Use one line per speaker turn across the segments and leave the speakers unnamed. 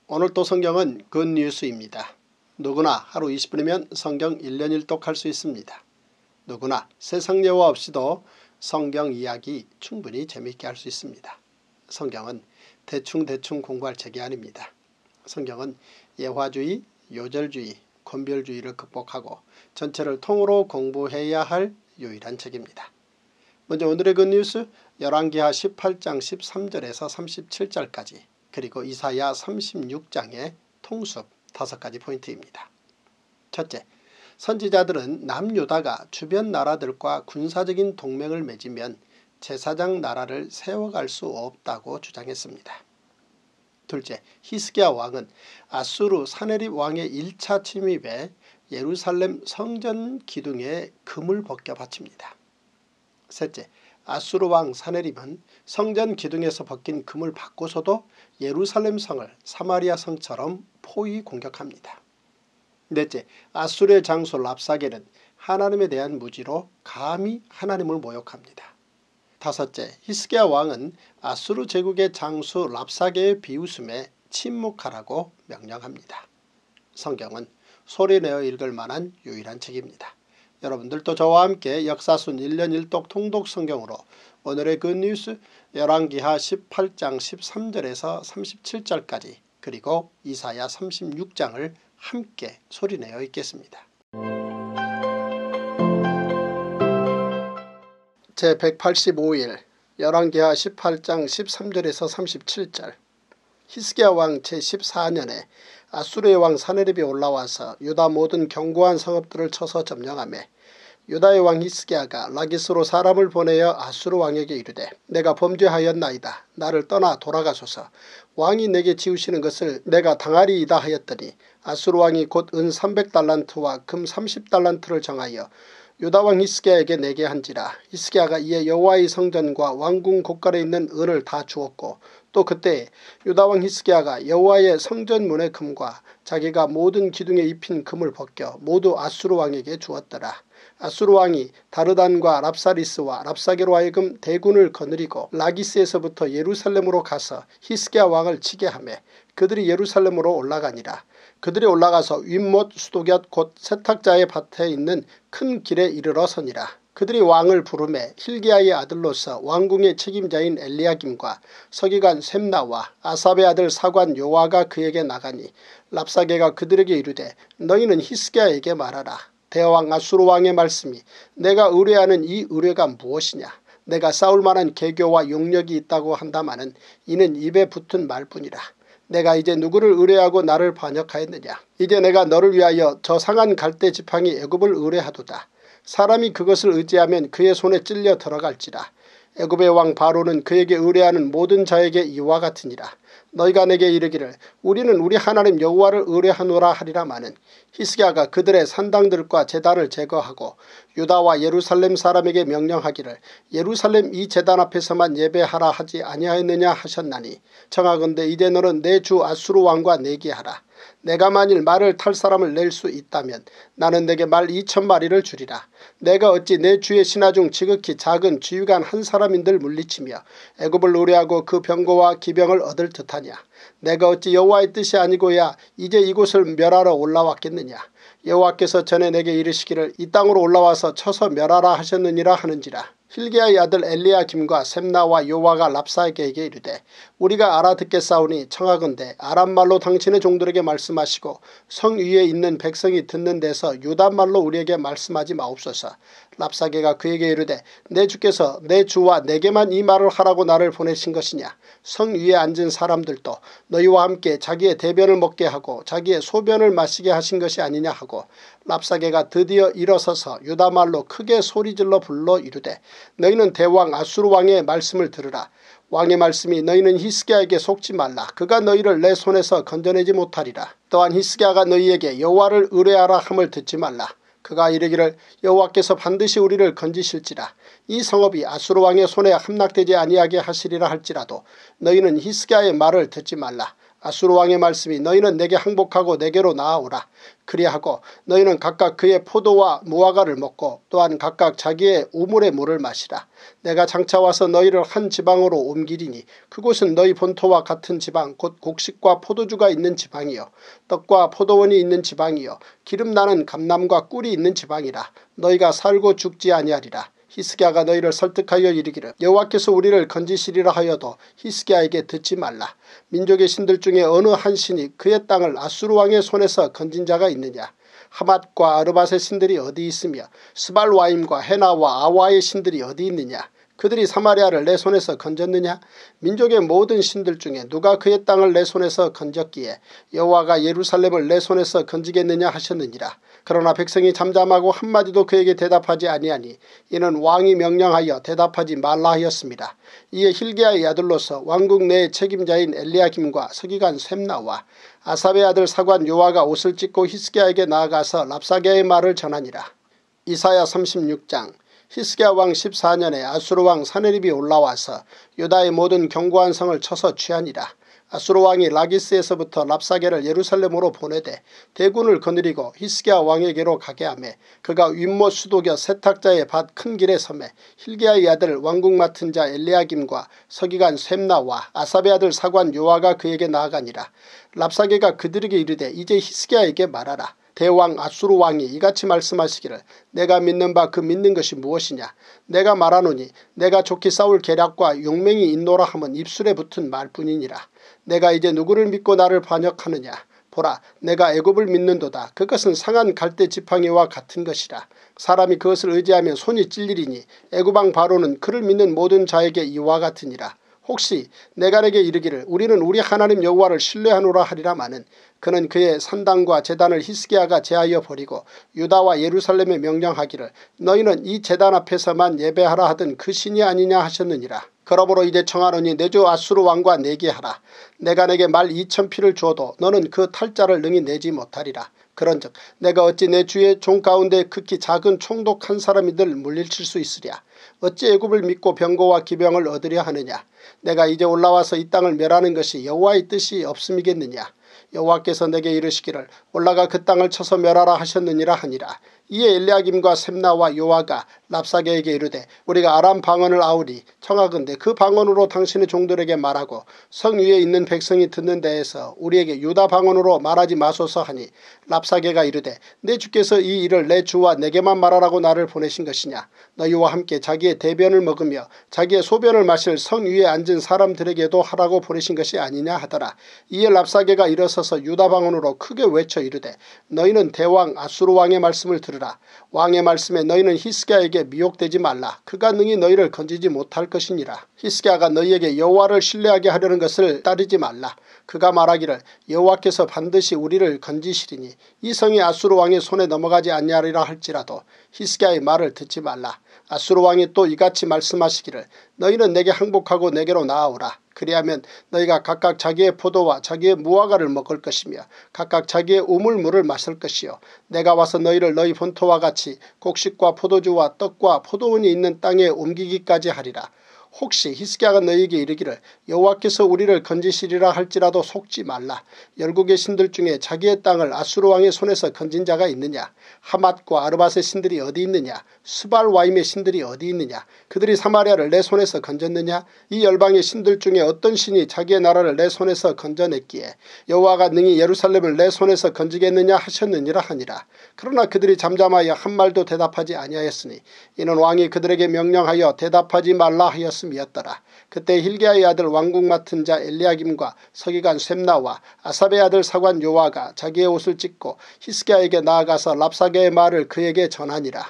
오늘 또 성경은 굿뉴스입니다. 누구나 하루 20분이면 성경 1년 1독 할 수 있습니다. 누구나 세상 예화 없이도 성경 이야기 충분히 재미있게 할 수 있습니다. 성경은 대충 공부할 책이 아닙니다. 성경은 예화주의, 요절주의, 권별주의를 극복하고 전체를 통으로 공부해야 할 유일한 책입니다. 먼저 오늘의 굿뉴스 열왕기하 18장 13절에서 37절까지 그리고 이사야 36장의 통습 5가지 포인트입니다. 첫째, 선지자들은 남유다가 주변 나라들과 군사적인 동맹을 맺으면 제사장 나라를 세워갈 수 없다고 주장했습니다. 둘째, 히스기야 왕은 아수르 사네립 왕의 1차 침입에 예루살렘 성전 기둥에 금을 벗겨 바칩니다. 셋째, 아수르 왕 사네립은 성전 기둥에서 벗긴 금을 받고서도 예루살렘 성을 사마리아 성처럼 포위 공격합니다. 넷째, 아수르의 장수 랍사게는 하나님에 대한 무지로 감히 하나님을 모욕합니다. 다섯째, 히스기야 왕은 아수르 제국의 장수 랍사게의 비웃음에 침묵하라고 명령합니다. 성경은 소리내어 읽을 만한 유일한 책입니다. 여러분들도 저와 함께 역사순 1년 1독 통독 성경으로 오늘의 굿뉴스 열왕기하 18장 13절에서 37절까지 그리고 이사야 36장을 함께 소리내어 읽겠습니다. 제185일 열왕기하 18장 13절에서 37절. 히스기야 왕 제14년에 아수르의 왕 사네립이 올라와서 유다 모든 견고한 성읍들을 쳐서 점령하매 유다의 왕 히스기야가 라기스로 사람을 보내어 아수르 왕에게 이르되 내가 범죄하였나이다. 나를 떠나 돌아가소서. 왕이 내게 지우시는 것을 내가 당하리이다 하였더니 아수르 왕이 곧 은 300달란트와 금 30달란트를 정하여 유다 왕 히스기야에게 내게 한지라. 히스기야가 이에 여호와의 성전과 왕궁 곳간에 있는 은을 다 주었고 또 그때 유다 왕 히스기야가 여호와의 성전문의 금과 자기가 모든 기둥에 입힌 금을 벗겨 모두 아수르 왕에게 주었더라. 아수르 왕이 다르단과 랍사리스와 랍사게로 하여금 대군을 거느리고 라기스에서부터 예루살렘으로 가서 히스기야 왕을 치게 하매 그들이 예루살렘으로 올라가니라. 그들이 올라가서 윗못 수도곁 곧 세탁자의 밭에 있는 큰 길에 이르러 서니라. 그들이 왕을 부르매 힐기야의 아들로서 왕궁의 책임자인 엘리야김과 서기관 셈나와 아삽의 아들 사관 요아가 그에게 나가니 랍사게가 그들에게 이르되 너희는 히스기야에게 말하라. 대왕 아수르 왕의 말씀이 내가 의뢰하는 이 의뢰가 무엇이냐. 내가 싸울 만한 계교와 용력이 있다고 한다마는 이는 입에 붙은 말뿐이라. 내가 이제 누구를 의뢰하고 나를 반역하였느냐. 이제 내가 너를 위하여 저 상한 갈대 지팡이 애굽을 의뢰하도다. 사람이 그것을 의지하면 그의 손에 찔려 들어갈지라. 애굽의 왕 바로는 그에게 의뢰하는 모든 자에게 이와 같으니라. 너희가 내게 이르기를 우리는 우리 하나님 여호와를 의뢰하노라 하리라마는 히스기야가 그들의 산당들과 제단을 제거하고 유다와 예루살렘 사람에게 명령하기를 예루살렘 이 제단 앞에서만 예배하라 하지 아니하였느냐 하셨나니 청하건대 이제 너는 내 주 아수르 왕과 내기하라. 내가 만일 말을 탈 사람을 낼 수 있다면 나는 내게 말 2,000마리를 주리라. 내가 어찌 내 주의 신하 중 지극히 작은 지휘관 한 사람인들 물리치며 애굽을 노래하고 그 병거와 기병을 얻을 듯하냐. 내가 어찌 여호와의 뜻이 아니고야 이제 이곳을 멸하러 올라왔겠느냐. 여호와께서 전에 내게 이르시기를 이 땅으로 올라와서 쳐서 멸하라 하셨느니라 하는지라. 힐기야의 아들 엘리야김과 셈나와 요아가 랍사게에게 이르되 우리가 알아듣겠사오니 청하건대 아람말로 당신의 종들에게 말씀하시고 성 위에 있는 백성이 듣는 데서 유다말로 우리에게 말씀하지 마옵소서. 랍사게가 그에게 이르되 내 주께서 내 주와 내게만 이 말을 하라고 나를 보내신 것이냐. 성 위에 앉은 사람들도 너희와 함께 자기의 대변을 먹게 하고 자기의 소변을 마시게 하신 것이 아니냐 하고 랍사게가 드디어 일어서서 유다말로 크게 소리질러 불러 이르되 너희는 대왕 아수르 왕의 말씀을 들으라. 왕의 말씀이 너희는 히스기야에게 속지 말라. 그가 너희를 내 손에서 건져내지 못하리라. 또한 히스기야가 너희에게 여호와를 의뢰하라 함을 듣지 말라. 그가 이르기를 여호와께서 반드시 우리를 건지실지라. 이 성읍이 아수르 왕의 손에 함락되지 아니하게 하시리라 할지라도 너희는 히스기야의 말을 듣지 말라. 아수르 왕의 말씀이 너희는 내게 항복하고 내게로 나아오라. 그리하고 너희는 각각 그의 포도와 무화과를 먹고 또한 각각 자기의 우물의 물을 마시라. 내가 장차 와서 너희를 한 지방으로 옮기리니 그곳은 너희 본토와 같은 지방 곧 곡식과 포도주가 있는 지방이요 떡과 포도원이 있는 지방이요 기름나는 감람과 꿀이 있는 지방이라. 너희가 살고 죽지 아니하리라. 히스기야가 너희를 설득하여 이르기를 여호와께서 우리를 건지시리라 하여도 히스기야에게 듣지 말라. 민족의 신들 중에 어느 한 신이 그의 땅을 아수르 왕의 손에서 건진 자가 있느냐. 하맛과 아르밧의 신들이 어디 있으며 스발와임과 헤나와 아와의 신들이 어디 있느냐. 그들이 사마리아를 내 손에서 건졌느냐. 민족의 모든 신들 중에 누가 그의 땅을 내 손에서 건졌기에 여호와가 예루살렘을 내 손에서 건지겠느냐 하셨느니라. 그러나 백성이 잠잠하고 한마디도 그에게 대답하지 아니하니 이는 왕이 명령하여 대답하지 말라 하였습니다. 이에 hil기야의 아들로서 왕국 내의 책임자인 엘리야김과 서기관 셈나와 아삽의 아들 사관 요아가 옷을 찢고 히스기야에게 나아가서 랍사게의 말을 전하니라. 이사야 36장. 히스기야 왕 14년에 아수르 왕 사네립이 올라와서 유다의 모든 견고한 성을 쳐서 취하니라. 아수르 왕이 라기스에서부터 랍사게를 예루살렘으로 보내되 대군을 거느리고 히스기야 왕에게로 가게 하매 그가 윗못 수도겨 세탁자의 밭 큰 길에 서매 hil기야의 아들 왕국 맡은 자 엘리야김과 서기관 셈나와 아삽의 아들 사관 요아가 그에게 나아가니라. 랍사게가 그들에게 이르되 이제 히스기야에게 말하라. 대왕 아수르 왕이 이같이 말씀하시기를 내가 믿는 바 그 믿는 것이 무엇이냐. 내가 말하노니 내가 좋게 싸울 계략과 용맹이 있노라 함은 입술에 붙은 말뿐이니라. 내가 이제 누구를 믿고 나를 반역하느냐. 보라 내가 애굽을 믿는도다. 그것은 상한 갈대 지팡이와 같은 것이라. 사람이 그것을 의지하면 손이 찔리리니 애굽왕 바로는 그를 믿는 모든 자에게 이와 같으니라. 혹시 내가 내게 이르기를 우리는 우리 하나님 여호와를 신뢰하노라 하리라마는 그는 그의 산당과 제단을 히스기야가 제하여 버리고 유다와 예루살렘에 명령하기를 너희는 이 제단 앞에서만 예배하라 하던 그 신이 아니냐 하셨느니라. 그러므로 이제 청하노니 내 주 아수르 왕과 내게 하라. 내가 내게 말 2000피를 주어도 너는 그 탈자를 능히 내지 못하리라. 그런즉 내가 어찌 내 주의 종 가운데 극히 작은 총독 한 사람이들 물리칠 수 있으랴. 어찌 애굽을 믿고 병거와 기병을 얻으려 하느냐. 내가 이제 올라와서 이 땅을 멸하는 것이 여호와의 뜻이 없음이겠느냐. 여호와께서 내게 이르시기를 올라가 그 땅을 쳐서 멸하라 하셨느니라 하니라. 이에 엘리야김과 셈나와 요아가 랍사게에게 이르되 우리가 아람 방언을 아우리 청하건대 그 방언으로 당신의 종들에게 말하고 성 위에 있는 백성이 듣는 데에서 우리에게 유다 방언으로 말하지 마소서 하니 랍사게가 이르되 내 주께서 이 일을 내 주와 내게만 말하라고 나를 보내신 것이냐. 너희와 함께 자기의 대변을 먹으며 자기의 소변을 마실 성 위에 앉은 사람들에게도 하라고 보내신 것이 아니냐 하더라. 이에 랍사게가 일어서서 유다 방언으로 크게 외쳐 이르되 너희는 대왕 아수르 왕의 말씀을 들으라. 왕의 말씀에 너희는 히스기야에게 미혹되지 말라. 그가 능히 너희를 건지지 못할 것이니라. 히스기야가 너희에게 여호와를 신뢰하게 하려는 것을 따르지 말라. 그가 말하기를 여호와께서 반드시 우리를 건지시리니 이 성이 아수르 왕의 손에 넘어가지 아니하리라 할지라도 히스기야의 말을 듣지 말라. 아수르 왕이 또 이같이 말씀하시기를 너희는 내게 항복하고 내게로 나아오라. 그리하면 너희가 각각 자기의 포도와 자기의 무화과를 먹을 것이며 각각 자기의 우물물을 마실 것이요 내가 와서 너희를 너희 본토와 같이 곡식과 포도주와 떡과 포도원이 있는 땅에 옮기기까지 하리라. 혹시 히스기야가 너희에게 이르기를 여호와께서 우리를 건지시리라 할지라도 속지 말라. 열국의 신들 중에 자기의 땅을 아수르 왕의 손에서 건진 자가 있느냐. 하맛과 아르밧의 신들이 어디 있느냐. 스발와임의 신들이 어디 있느냐. 그들이 사마리아를 내 손에서 건졌느냐. 이 열방의 신들 중에 어떤 신이 자기의 나라를 내 손에서 건져냈기에 여호와가 능히 예루살렘을 내 손에서 건지겠느냐 하셨느니라 하니라. 그러나 그들이 잠잠하여 한 말도 대답하지 아니하였으니 이는 왕이 그들에게 명령하여 대답하지 말라 하였음이었더라. 그때 hil기야의 아들 왕국 맡은 자 엘리야김과 서기관 셈나와 아삽의 아들 사관 요아가 자기의 옷을 찢고 히스기야에게 나아가서 랍사게의 말을 그에게 전하니라.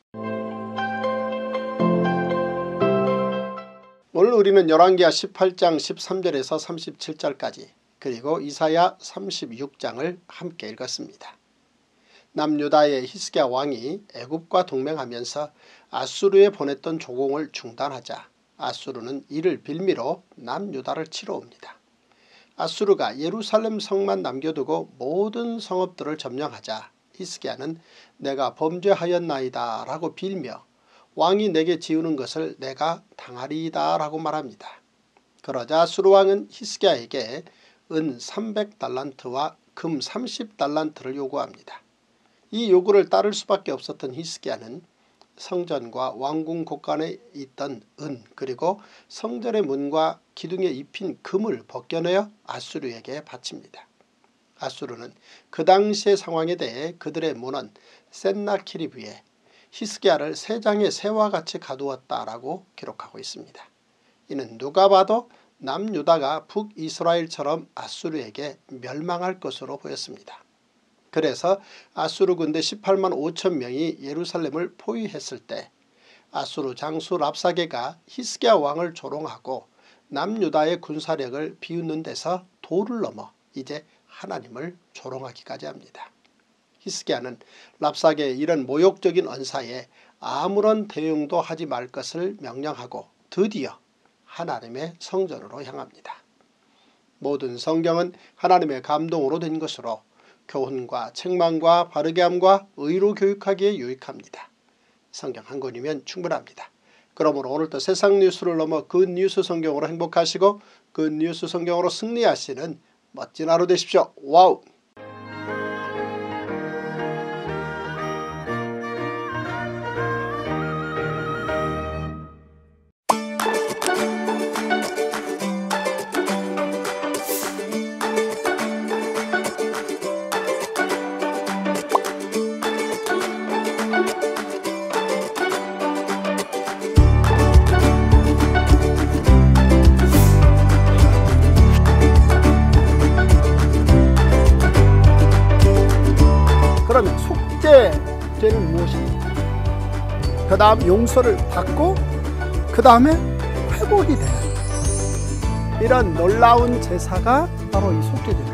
오늘 우리는 열왕기하 18장 13절에서 37절까지 그리고 이사야 36장을 함께 읽었습니다. 남유다의 히스기야 왕이 애굽과 동맹하면서 아수르에 보냈던 조공을 중단하자 아수르는 이를 빌미로 남유다를 치러 옵니다. 아수르가 예루살렘 성만 남겨두고 모든 성읍들을 점령하자 히스기야는 내가 범죄하였나이다 라고 빌며 왕이 내게 지우는 것을 내가 당하리이다 라고 말합니다. 그러자 아수르 왕은 히스기야에게 은 300달란트와 금 30달란트를 요구합니다. 이 요구를 따를 수밖에 없었던 히스기야는 성전과 왕궁 곳간에 있던 은 그리고 성전의 문과 기둥에 입힌 금을 벗겨내어 아수르에게 바칩니다. 아수르는 그 당시의 상황에 대해 그들의 문원 센나키리브에 히스기야를 세 장의 새와 같이 가두었다라고 기록하고 있습니다. 이는 누가 봐도 남유다가 북이스라엘처럼 아수르에게 멸망할 것으로 보였습니다. 그래서 아수르 군대 18만 5천 명이 예루살렘을 포위했을 때 아수르 장수 랍사게가 히스기야 왕을 조롱하고 남유다의 군사력을 비웃는 데서 도를 넘어 이제 하나님을 조롱하기까지 합니다. 히스기야는 랍사게의 이런 모욕적인 언사에 아무런 대응도 하지 말 것을 명령하고 드디어 하나님의 성전으로 향합니다. 모든 성경은 하나님의 감동으로 된 것으로 교훈과 책망과 바르게함과 의로 교육하기에 유익합니다. 성경 한 권이면 충분합니다. 그러므로 오늘도 세상 뉴스를 넘어 그 뉴스 성경으로 행복하시고 그 뉴스 성경으로 승리하시는 멋진 하루 되십시오. 와우! 그러면 속죄죄는 무엇입니까? 그 다음 용서를 받고 그 다음에 회복이 되는 이런 놀라운 제사가 바로 이 속죄죄입니다.